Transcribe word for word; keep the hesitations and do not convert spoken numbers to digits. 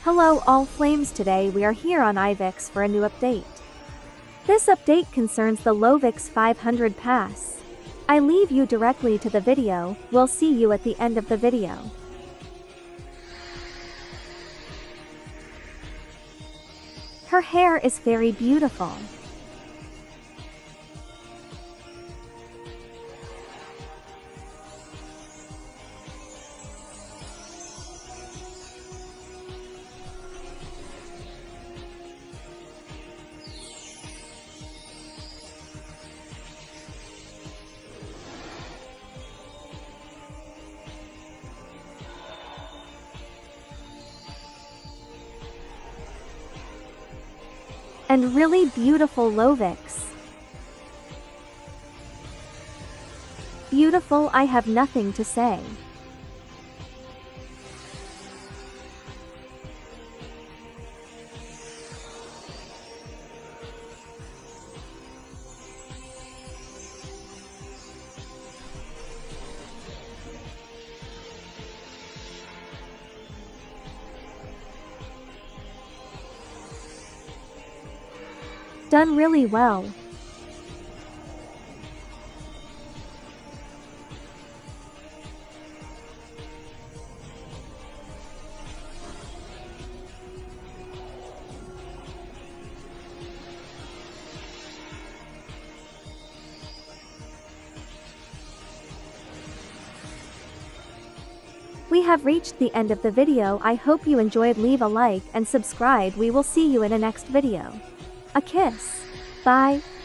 Hello all flames, today we are here on Ivix for a new update. This update concerns the Ivix five hundred pass. I leave you directly to the video, we'll see you at the end of the video. Her hair is very beautiful. And really beautiful Ivix. Beautiful, I have nothing to say. Done really well. We have reached the end of the video. I hope you enjoyed. Leave a like and subscribe. We will see you in a next video. A kiss. Bye.